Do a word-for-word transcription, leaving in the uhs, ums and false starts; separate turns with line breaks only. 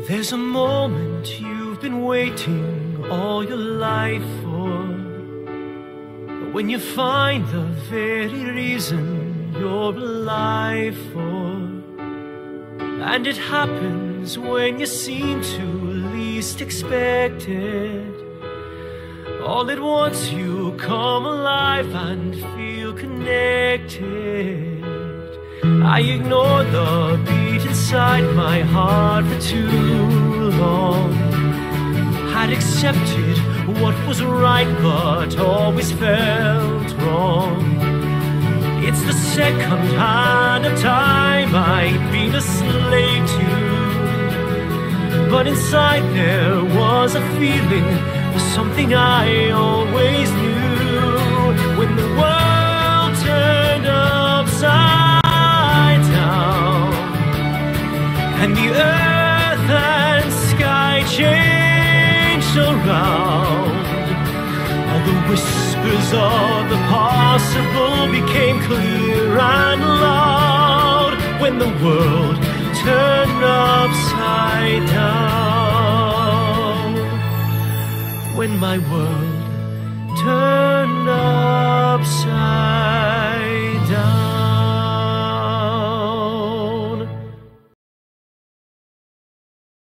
There's a moment you've been waiting all your life for, when you find the very reason you're alive for. And it happens when you seem to least expect it. All at once you come alive and feel connected. I ignored the beat inside my heart for too long. Had accepted what was right but always felt wrong. It's the second hand of time I'd been a slave to, but inside there was a feeling for something I always knew. When the world turned upside down and the earth and sky changed around, all the whispers of the possible became clear and loud. When the world turned upside down, when my world